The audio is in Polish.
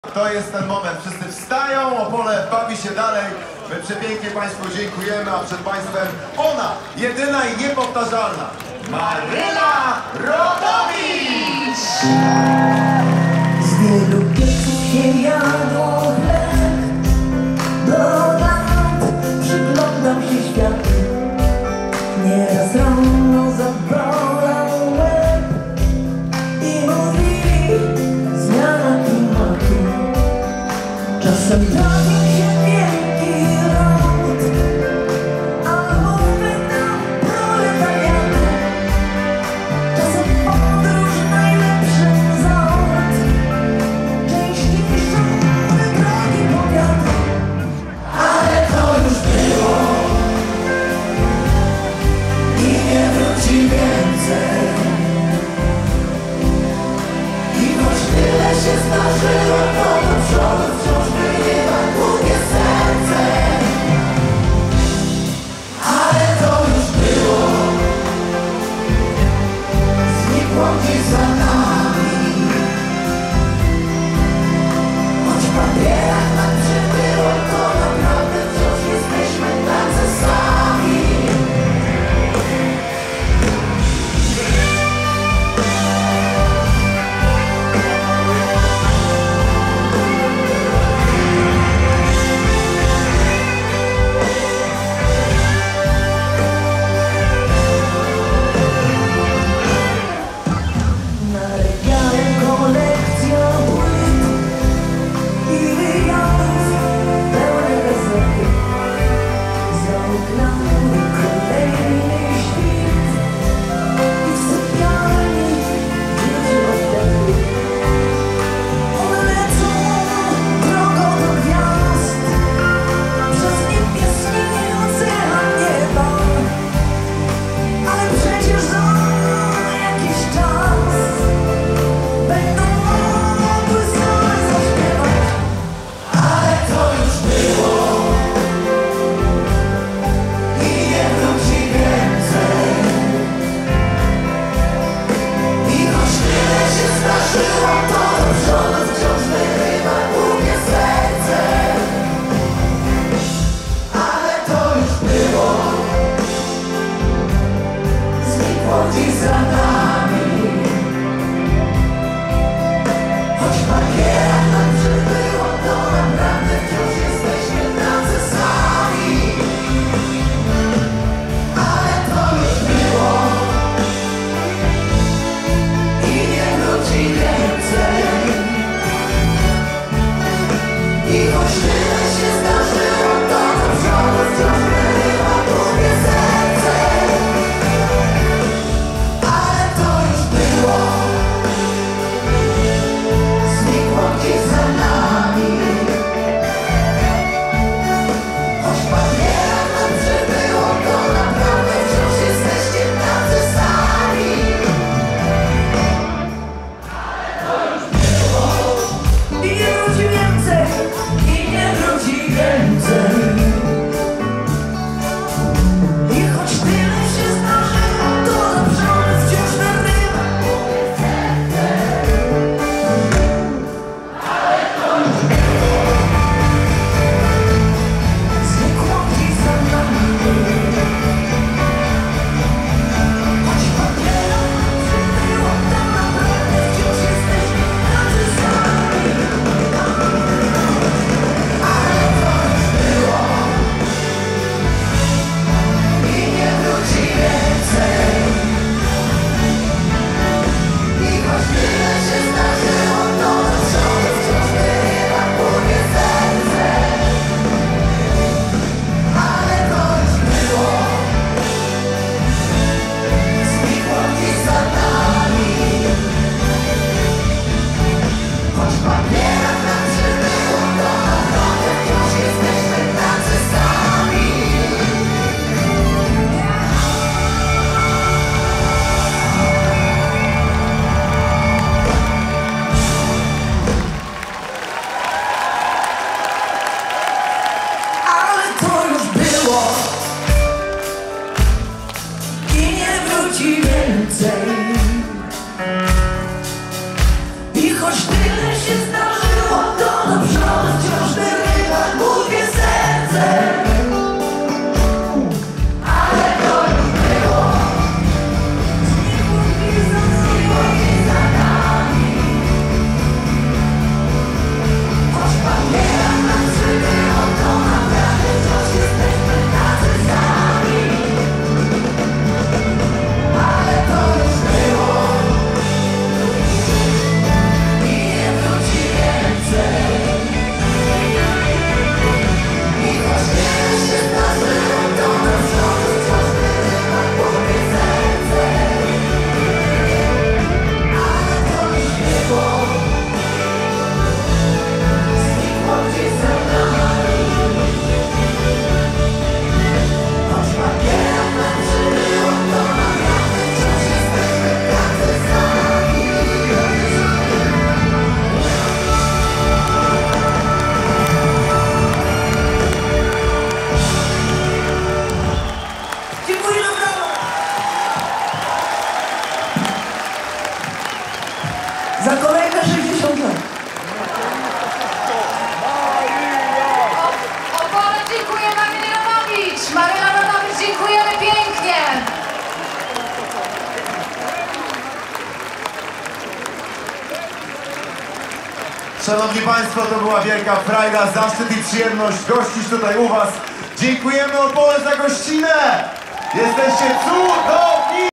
To jest ten moment. Wszyscy wstają, Opole bawi się dalej. My przepięknie Państwu dziękujemy, a przed Państwem ona, jedyna i niepowtarzalna, Maryla Rodowicz! Z wielu pieców się jadło chleb, do lat przyglądam się światu. Nieraz rano zabolał łeb i mówili zmiana klimatu. Czasem trafił się wielki ląd, albo pytam proletariatu. Czasem podróż najlepszy zawód, częściej szumny drogi powiatu. Ale to już było i nie wróci więcej. I choć tyle się zdarzyło, to do przodu wciąż wyrywa długie serce. Ale to już było, znikło gdzieś za nami. Choć w papierach nam przybyło, to naprawdę wciąż jesteśmy tacy sami. Na regale kolekcja płyt i wyjazd pełne gazety. Za oknami kolejny świt i w sypialni dzieci oddechy. One lecą drogą do gwiazd przez niebieski ocean nieba. Ale przecież za jakiś czas będą mogły same zaśpiewać. Ale to już było i nie wróci więcej. I choć tyle się zdarzyło, to do przodu wciąż wyrywa długie serce. Ale to już było, znikło dziś za nami. Choć w papierach nam przybyło, to naprawdę wciąż jesteśmy tacy sami. Ale to już było i nie wróci więcej. I choć tyle się zdarzyło, to do przodu wciąż wyrywa długie serce. Ale to już było, znikło gdzieś za nami. Choć w papierach nam przybyło, to naprawdę wciąż jesteście tacy sami. Ale to już było i nie wróci więcej, i nie wróci. Szanowni Państwo, to była wielka frajda, zaszczyt i przyjemność gościć tutaj u Was. Dziękujemy Opole za gościnę! Jesteście cudowni!